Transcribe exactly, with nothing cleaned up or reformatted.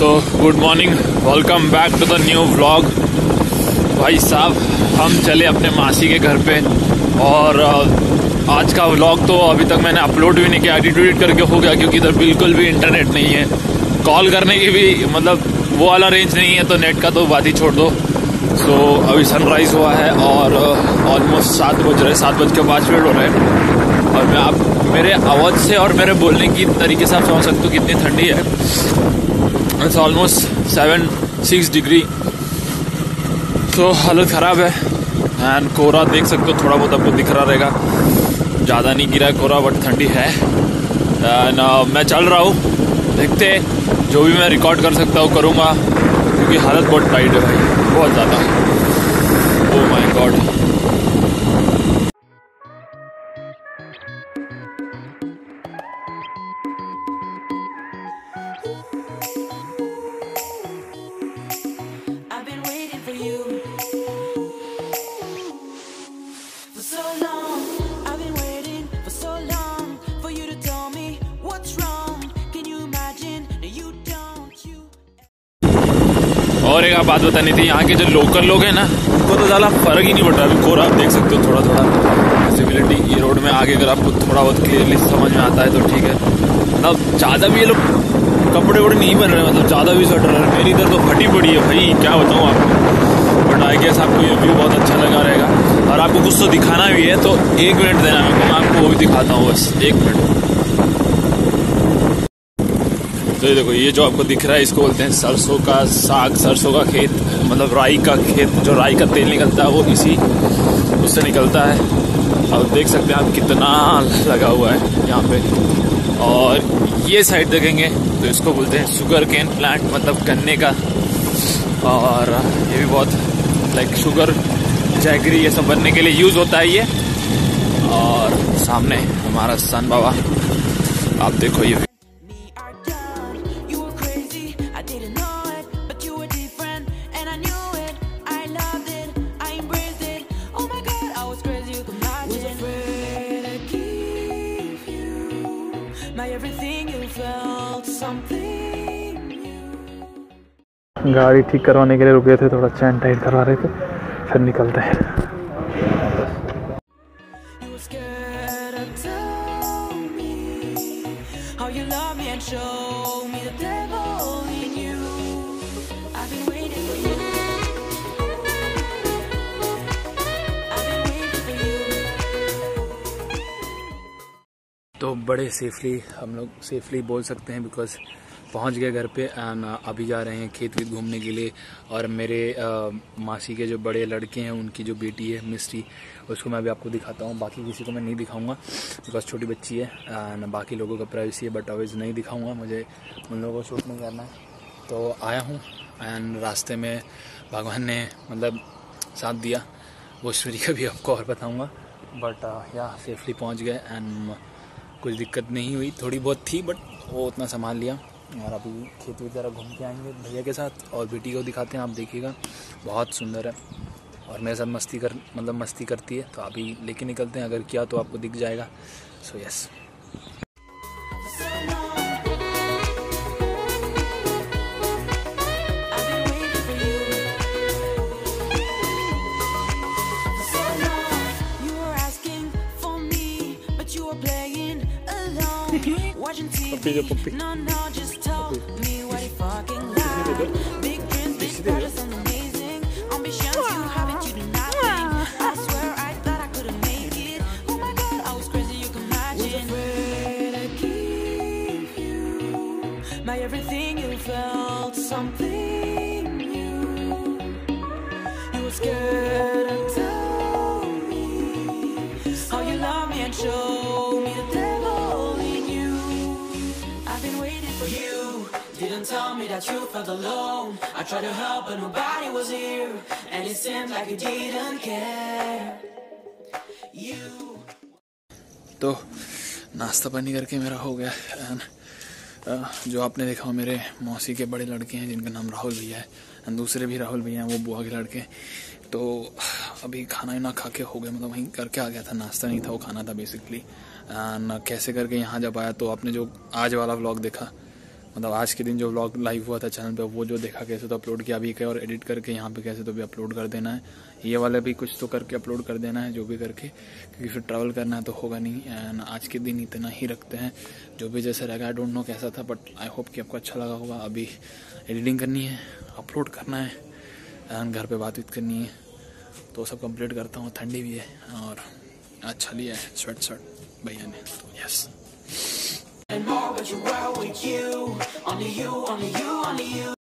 तो good morning, welcome back to the new vlog. भाई साहब, हम चले अपने मासी के घर पे और आज का व्लॉग तो अभी तक मैंने अपलोड भी नहीं किया, एडिट एडिट करके हो गया क्योंकि इधर बिल्कुल भी इंटरनेट नहीं है। कॉल करने की भी मतलब वो वाला रेंज नहीं है, तो नेट का तो बात ही छोड़ दो। सो so, अभी सनराइज हुआ है और ऑलमोस्ट सात बज रहे सात बज के पाँच मिनट हो रहे हैं और मैं आप मेरे आवाज़ से और मेरे बोलने की तरीके से आप समझ सकते हो कितनी ठंडी है। It's almost seven six degree. So हालत ख़राब है एंड कोहरा देख सकते हो, थोड़ा बहुत आपको दिख रहा रहेगा, ज़्यादा नहीं गिरा है कोहरा बट ठंडी है। एंड uh, मैं चल रहा हूँ, देखते हैं जो भी मैं रिकॉर्ड कर सकता हूँ करूँगा क्योंकि हालत बहुत टाइट है भाई, बहुत ज़्यादा। Oh my god. और एक बात बतानी थी, यहाँ के जो लोकल लोग हैं ना उनको तो ज़्यादा फर्क ही नहीं पड़ रहा। अभी कोहरा आप देख सकते हो, थोड़ा थोड़ा विजिबिलिटी ये रोड में आगे अगर आपको थोड़ा बहुत क्लियरली समझ में आता है तो ठीक है। मतलब ज़्यादा भी ये लोग कपड़े वपड़े नहीं बन रहे, मतलब ज़्यादा भी स्वेटर है। मेरी इधर तो फटी पड़ी है भाई, क्या बताऊँ आपको। बट आई गेस आपको ये व्यू बहुत अच्छा लगा रहेगा और आपको कुछ तो दिखाना भी है, तो एक मिनट देना मेरे को, मैं आपको वो भी दिखाता हूँ, बस एक मिनट। तो ये देखो, ये जो आपको दिख रहा है इसको बोलते हैं सरसों का साग, सरसों का खेत, मतलब राई का खेत। जो राई का तेल निकलता है वो इसी उससे निकलता है। अब देख सकते हैं आप कितना लगा हुआ है यहाँ पे। और ये साइड देखेंगे तो इसको बोलते हैं शुगर केन प्लांट, मतलब गन्ने का। और ये भी बहुत लाइक शुगर जैगरी ये सब बनने के लिए यूज़ होता है ये। और सामने हमारा सन बाबा, आप देखो ये गाड़ी ठीक करवाने के लिए रुके थे, थोड़ा चैन टाइट करवा रहे थे, फिर निकलते हैं। तो बड़े सेफली हम लोग सेफली बोल सकते हैं बिकॉज पहुंच गए घर पे एंड अभी जा रहे हैं खेत वेत घूमने के लिए। और मेरे आ, मासी के जो बड़े लड़के हैं उनकी जो बेटी है मिस्टी, उसको मैं अभी आपको दिखाता हूँ। बाकी किसी को मैं नहीं दिखाऊंगा बिकॉज छोटी बच्ची है एंड बाकी लोगों का प्राइवेसी है, बट अवेज नहीं दिखाऊंगा, मुझे उन लोगों को शूट नहीं करना है। तो आया हूँ एंड रास्ते में भगवान ने मतलब साथ दिया, वो स्टोरी का भी आपको और बताऊँगा। बट या सेफली पहुँच गए एंड कुछ दिक्कत नहीं हुई, थोड़ी बहुत थी बट वो उतना संभाल लिया। और अभी खेत की तरह घूम के आएंगे भैया के साथ और बेटी को दिखाते हैं, आप देखिएगा बहुत सुंदर है और मेरे साथ मस्ती कर मतलब मस्ती करती है। तो अभी लेके निकलते हैं, अगर किया तो आपको दिख जाएगा। So yes. पप्पी जो पप्पी Tell me that you felt alone. I tried to help but nobody was here, and it seemed like you didn't care. You. तो नाश्ता पानी करके मेरा हो गया एंड जो आपने देखा मेरे मौसी के बड़े लड़के हैं जिनका नाम राहुल भैया है एंड दूसरे भी राहुल भैया हैं, वो बुआ के लड़के। तो अभी खाना ना खा के हो गए, मतलब वहीं करके आ गया था, नाश्ता नहीं था वो खाना था बेसिकली। एंड कैसे करके यहाँ जब आया तो आपने जो आज वाला व्लॉग देखा मतलब आज के दिन जो व्लॉग लाइव हुआ था चैनल पे वो जो देखा कैसे तो अपलोड किया, अभी के और एडिट करके यहाँ पे कैसे तो भी अपलोड कर देना है। ये वाला भी कुछ तो करके अपलोड कर देना है, जो भी करके, क्योंकि फिर ट्रैवल करना है तो होगा नहीं। एंड आज के दिन इतना ही रखते हैं, जो भी जैसे रहेगा। आई डोंट नो कैसा था, बट आई होप कि आपको अच्छा लगा होगा। अभी एडिटिंग करनी है, अपलोड करना है एंड घर पे बातचीत करनी है, तो सब कंप्लीट करता हूँ। ठंडी भी है और अच्छा लिया है स्वेट शर्ट भैया ने, तो yes. And more, but you were with you, only you, only you, only you.